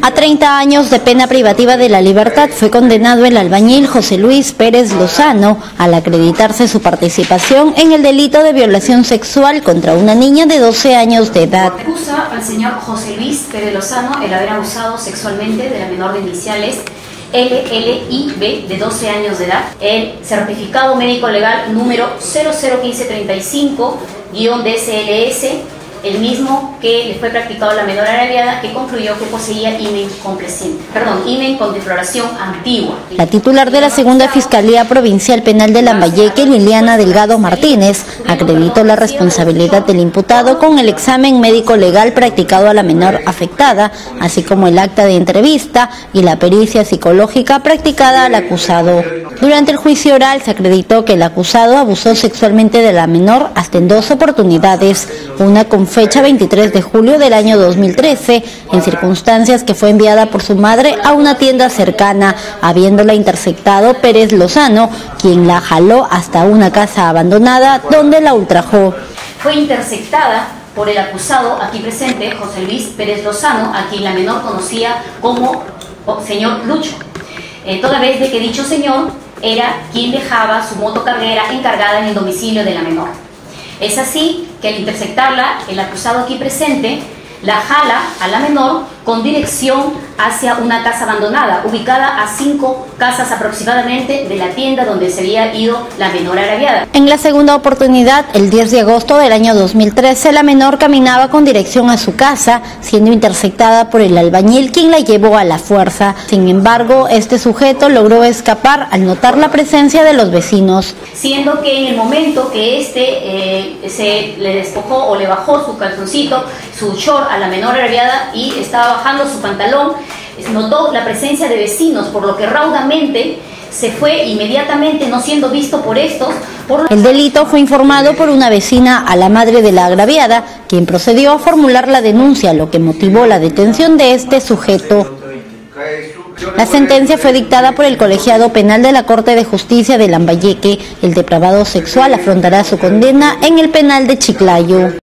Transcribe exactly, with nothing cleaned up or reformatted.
A treinta años de pena privativa de la libertad fue condenado el albañil José Luis Pérez Lozano al acreditarse su participación en el delito de violación sexual contra una niña de doce años de edad. Acusa al señor José Luis Pérez Lozano el haber abusado sexualmente de la menor de iniciales L L I B de doce años de edad. El certificado médico legal número cero cero uno cinco tres cinco guión D S L S, el mismo que le fue practicado a la menor agraviada, que concluyó que poseía himen complaciente, perdón, himen con defloración antigua. La titular de la Segunda Fiscalía Provincial Penal de Lambayeque, Liliana Delgado Martínez, acreditó la responsabilidad del imputado con el examen médico legal practicado a la menor afectada, así como el acta de entrevista y la pericia psicológica practicada al acusado. Durante el juicio oral se acreditó que el acusado abusó sexualmente de la menor hasta en dos oportunidades, una con fecha veintitrés de julio del año dos mil trece, en circunstancias que fue enviada por su madre a una tienda cercana, habiéndola interceptado Pérez Lozano, quien la jaló hasta una casa abandonada donde la ultrajó. Fue interceptada por el acusado aquí presente, José Luis Pérez Lozano, a quien la menor conocía como señor Lucho, eh, toda vez de que dicho señor era quien dejaba su motocarguera encargada en el domicilio de la menor. Es así que al interceptarla, el acusado aquí presente la jala a la menor con dirección hacia una casa abandonada, ubicada a cinco casas aproximadamente de la tienda donde se había ido la menor agraviada. En la segunda oportunidad, el diez de agosto del año dos mil trece, la menor caminaba con dirección a su casa, siendo interceptada por el albañil, quien la llevó a la fuerza. Sin embargo, este sujeto logró escapar al notar la presencia de los vecinos. Siendo que en el momento que este eh, se le despojó o le bajó su calzoncito, su short a la menor agraviada y estaba bajando su pantalón, notó la presencia de vecinos, por lo que raudamente se fue inmediatamente, no siendo visto por estos. Por... El delito fue informado por una vecina a la madre de la agraviada, quien procedió a formular la denuncia, lo que motivó la detención de este sujeto. La sentencia fue dictada por el colegiado penal de la Corte de Justicia de Lambayeque. El depravado sexual afrontará su condena en el penal de Chiclayo.